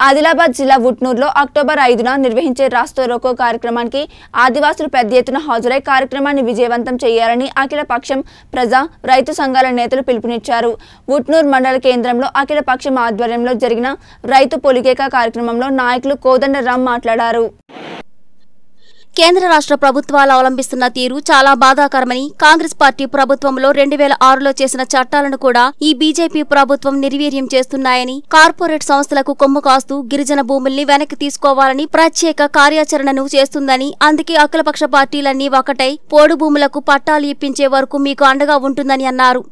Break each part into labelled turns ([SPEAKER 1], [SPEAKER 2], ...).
[SPEAKER 1] ఆదిలాబాద్ జిల్లా ఉట్నూరులో అక్టోబర్ 5న నిర్వహించే రాస్తా రోకో కార్యక్రమానికి ఆదివాసులు పెద్ద ఎత్తున హాజరై కార్యక్రమాన్ని విజయవంతం చేయాలని అఖిల పక్షం ప్రజా రైతు సంఘాల నేతలు పిలుపునిచ్చారు. ఉట్నూరు మండల కేంద్రంలో అఖిల పక్షం ఆధ్వర్యంలో జరిగిన రైతు పొలికేక కార్యక్రమంలో నాయకులు కోదండరాం మాట్లాడారు.
[SPEAKER 2] కేంద్ర రాష్ట్ర ప్రభుత్వాలు అవలంబిస్తున్న తీరు చాలా బాధాకరమని, కాంగ్రెస్ పార్టీ ప్రభుత్వంలో 2006లో చేసిన చట్టాలను కూడా ఈ బీజేపీ ప్రభుత్వం నిర్వీర్యం చేస్తున్నాయని, కార్పొరేట్ సంస్థలకు కొమ్ము కాస్తూ గిరిజన భూముల్ని వెనక్కి తీసుకోవాలని ప్రత్యేక కార్యాచరణను చేస్తుందని, అందుకే అఖిలపక్ష పార్టీలన్నీ ఒకటై పోడు భూములకు పట్టాలు ఇప్పించే వరకు మీకు అండగా ఉంటుందని అన్నారు.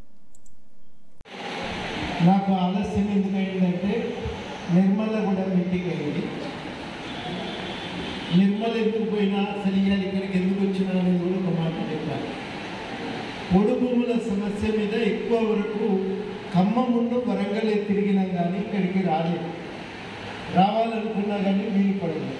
[SPEAKER 3] నిర్మల్ ఎందుకు పోయినా అసలు ఇవాళ ఇక్కడికి ఎందుకు వచ్చినా అనేది కూడా ఒక మాట చెప్పాలి. పొడు భూముల సమస్య మీద ఎక్కువ వరకు ఖమ్మం ముందు వరంగల్ తిరిగినా కానీ ఇక్కడికి రావాలనుకున్నా కానీ వీలు పడలేదు.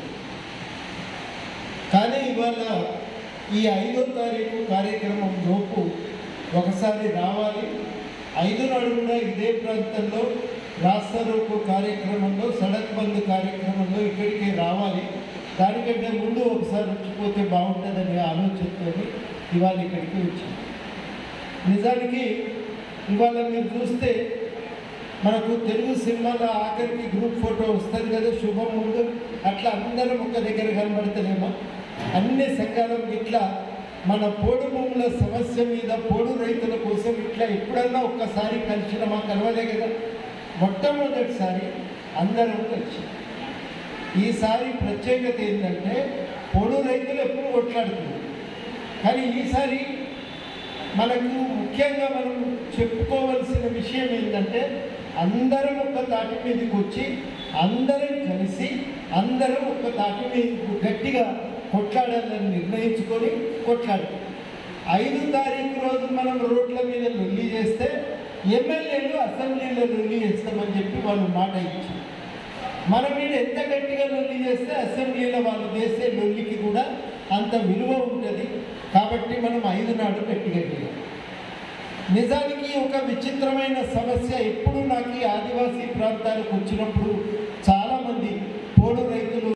[SPEAKER 3] కానీ ఇవాళ ఈ 5వ తారీఖు కార్యక్రమం లోపు ఒకసారి రావాలి. 5 నాడు కూడా ఇదే ప్రాంతంలో రాస్తా రోకో కార్యక్రమంలో, సడక్ బంద్ కార్యక్రమంలో ఇక్కడికి రావాలి. దానికంటే ముందు ఒకసారి వచ్చిపోతే బాగుంటుందనే ఆలోచనతో ఇవాళ ఇక్కడికి వచ్చాం. నిజానికి ఇవాళ మీరు చూస్తే మనకు తెలుగు సినిమాలో ఆఖరికి గ్రూప్ ఫోటో వస్తుంది కదా, శుభం ముందు, అట్లా అందరం ఒక దగ్గర కనబడతలేమో. అన్ని సంఘాలు ఇట్లా మన పోడు భూముల సమస్య మీద, పోడు రైతుల కోసం ఇట్లా ఎప్పుడన్నా ఒక్కసారి కలిసినామా? కలవలే కదా. మొట్టమొదటిసారి అందరం కలిసి. ఈసారి ప్రత్యేకత ఏంటంటే పోడు రైతులు ఎప్పుడు కొట్లాడుతున్నారు, కానీ ఈసారి మనకు ముఖ్యంగా మనం చెప్పుకోవాల్సిన విషయం ఏంటంటే అందరం ఒక్క తాటి మీదకి వచ్చి అందరం కలిసి అందరం ఒక్క తాటి మీద గట్టిగా కొట్లాడాలని నిర్ణయించుకొని కొట్లాడుతాం. 5 తారీఖు రోజు మనం రోడ్ల మీద లొల్లి చేస్తే ఎమ్మెల్యేలు అసెంబ్లీలో లొల్లి చేస్తామని చెప్పి వాళ్ళు మాట ఇచ్చారు. మన మీద ఎంత గట్టిగా లొల్లి చేస్తే అసెంబ్లీలో వాళ్ళు చేసే లొల్లికి కూడా అంత విలువ ఉంటుంది. కాబట్టి మనం 5 నాడు గట్టిగా చేయాలి. నిజానికి ఒక విచిత్రమైన సమస్య ఎప్పుడు నాకు ఆదివాసీ ప్రాంతాలకు వచ్చినప్పుడు చాలామంది పోడు రైతులు